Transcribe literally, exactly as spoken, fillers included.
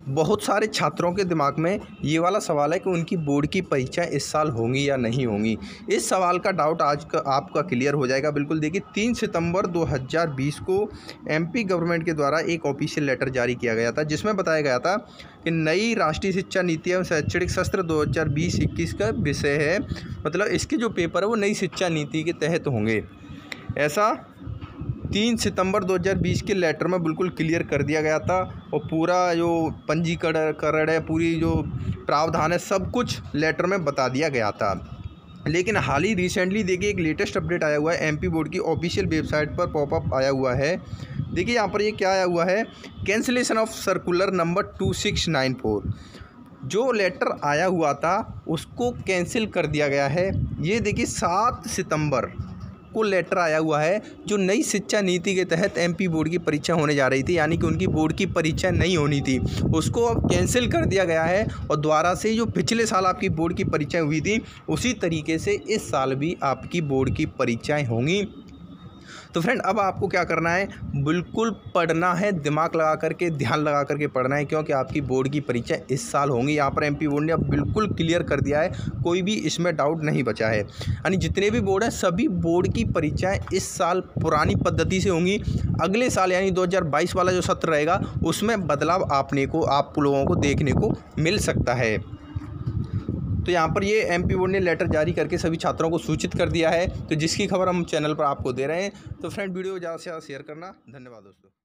बहुत सारे छात्रों के दिमाग में ये वाला सवाल है कि उनकी बोर्ड की परीक्षा इस साल होंगी या नहीं होंगी। इस सवाल का डाउट आज का आपका क्लियर हो जाएगा। बिल्कुल देखिए, तीन सितंबर दो हज़ार बीस को एमपी गवर्नमेंट के द्वारा एक ऑफिशियल लेटर जारी किया गया था, जिसमें बताया गया था कि नई राष्ट्रीय शिक्षा नीति एवं शैक्षणिक सत्र दो हज़ार बीस इक्कीस का विषय है, मतलब इसके जो पेपर है वो नई शिक्षा नीति के तहत होंगे। ऐसा तीन सितंबर दो हज़ार बीस के लेटर में बिल्कुल क्लियर कर दिया गया था और पूरा जो पंजीकरण है, पूरी जो प्रावधान है, सब कुछ लेटर में बता दिया गया था। लेकिन हाल ही रिसेंटली देखिए एक लेटेस्ट अपडेट आया हुआ है, एमपी बोर्ड की ऑफिशियल वेबसाइट पर पॉपअप आया हुआ है। देखिए यहाँ पर ये क्या आया हुआ है, cancellation of circular number two six nine four. जो लेटर आया हुआ था उसको कैंसिल कर दिया गया है। ये देखिए सात सितंबर को लेटर आया हुआ है, जो नई शिक्षा नीति के तहत एमपी बोर्ड की परीक्षा होने जा रही थी, यानी कि उनकी बोर्ड की परीक्षा नहीं होनी थी, उसको अब कैंसिल कर दिया गया है। और दोबारा से जो पिछले साल आपकी बोर्ड की परीक्षाएं हुई थी उसी तरीके से इस साल भी आपकी बोर्ड की परीक्षाएं होंगी। तो फ्रेंड, अब आपको क्या करना है, बिल्कुल पढ़ना है, दिमाग लगा करके, ध्यान लगा करके पढ़ना है, क्योंकि आपकी बोर्ड की परीक्षा इस साल होंगी। यहाँ पर एमपी बोर्ड ने अब बिल्कुल क्लियर कर दिया है, कोई भी इसमें डाउट नहीं बचा है। यानी जितने भी बोर्ड हैं सभी बोर्ड की परीक्षाएं इस साल पुरानी पद्धति से होंगी। अगले साल यानी दो हज़ार बाईस वाला जो सत्र रहेगा उसमें बदलाव आपने को आप लोगों को देखने को मिल सकता है। तो यहाँ पर ये एमपी बोर्ड ने लेटर जारी करके सभी छात्रों को सूचित कर दिया है, तो जिसकी खबर हम चैनल पर आपको दे रहे हैं। तो फ्रेंड, वीडियो ज़्यादा से ज़्यादा शेयर करना। धन्यवाद दोस्तों।